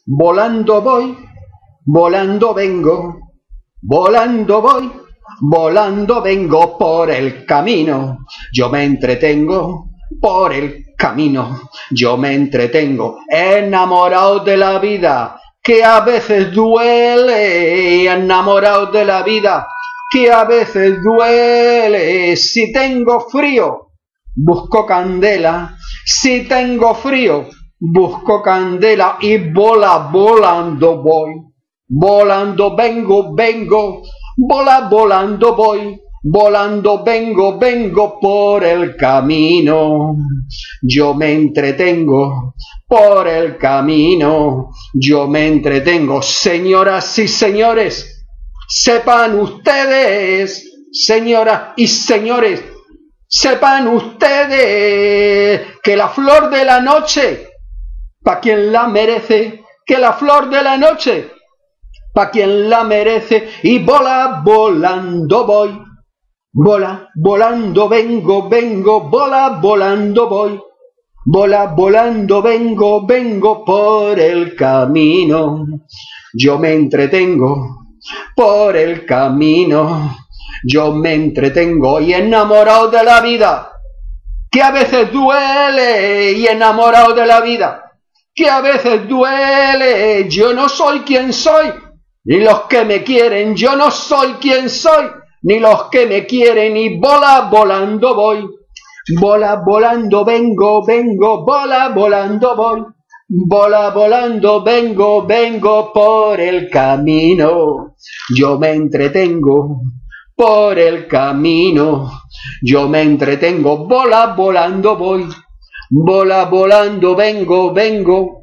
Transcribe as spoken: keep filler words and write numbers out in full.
Volando voy, volando vengo, volando voy, volando vengo por el camino. Yo me entretengo por el camino, yo me entretengo, enamorado de la vida, que a veces duele, enamorado de la vida, que a veces duele. Si tengo frío, busco candela, si tengo frío, busco candela y vola, volando voy, volando vengo, vengo, vola, volando voy, volando vengo, vengo por el camino. Yo me entretengo por el camino, yo me entretengo. Señoras y señores, sepan ustedes, señoras y señores, sepan ustedes que la flor de la noche, pa' quien la merece, que la flor de la noche, pa' quien la merece. Y vola, volando voy, vola, volando vengo, vengo, vola, volando voy, vola, volando vengo, vengo por el camino. Yo me entretengo por el camino, yo me entretengo y enamorado de la vida, que a veces duele, y enamorado de la vida, que a veces duele. Yo no soy quien soy, ni los que me quieren, yo no soy quien soy, ni los que me quieren. Y vola, volando voy, vola, volando vengo, vengo, vola, volando voy, vola, volando vengo, vengo por el camino. Yo me entretengo por el camino, yo me entretengo, vola, volando voy, vola, volando vengo, vengo,